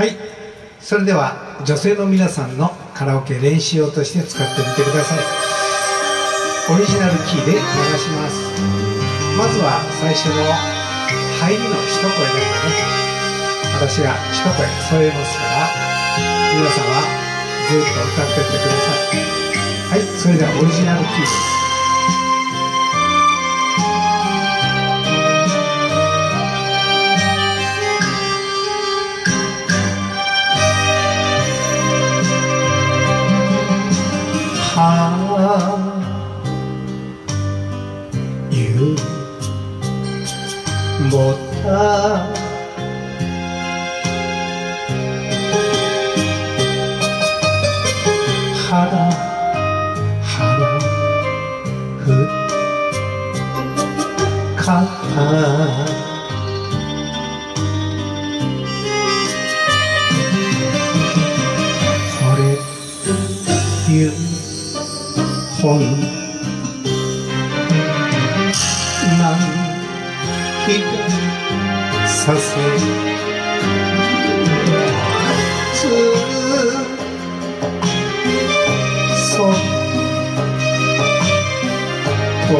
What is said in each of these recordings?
はい、それでは女性の皆さんのカラオケ練習用として使ってみてください。オリジナルキーで流します。まずは最初の入りの一声だけね、私が一声添えますから皆さんはずっと歌ってってください。はい、それではオリジナルキーです。ゆぼたはらはらふかたこれゆほんなんひさせつそと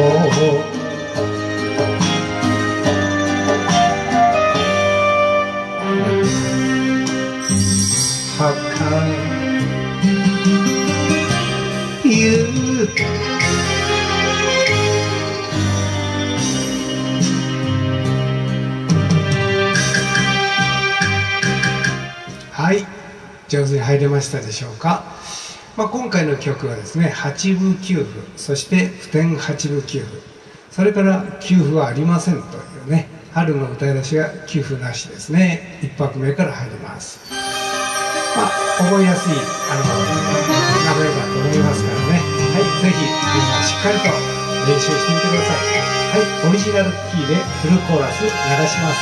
はかゆはい、上手に入れましたでしょうか。今回の曲はですね、8分9分、そして普天8分9分、それから9分はありませんというね、春の歌い出しが9分なしですね。1拍目から入ります。覚えやすい流れだと思いますからね。はい、ぜひみんなしっかりと練習してみてください。はい、オリジナルキーでフルコーラス流します。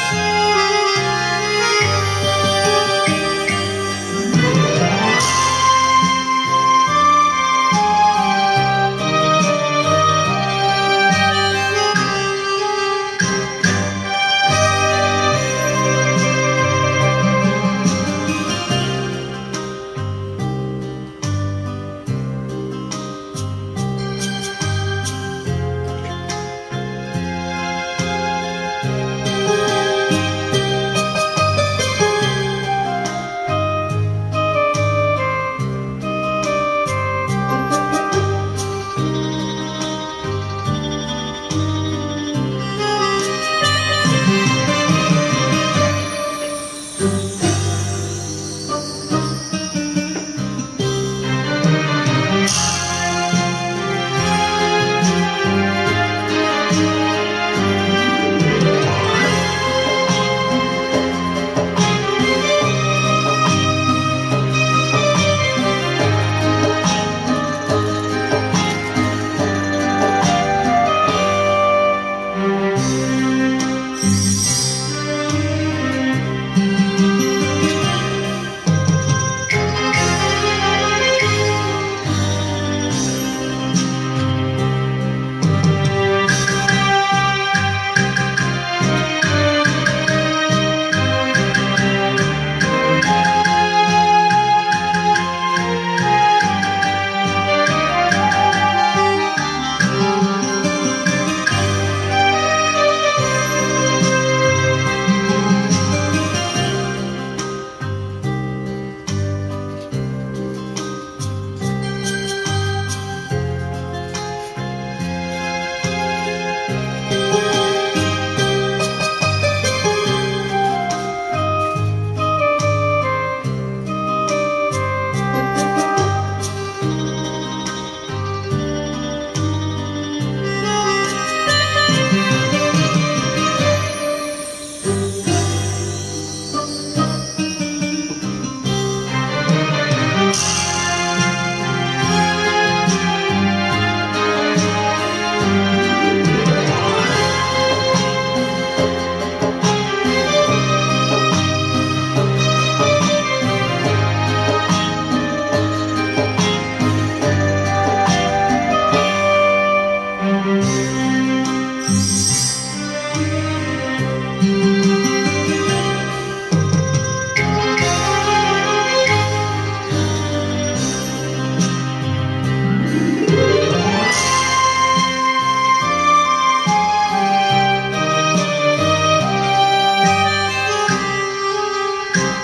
す。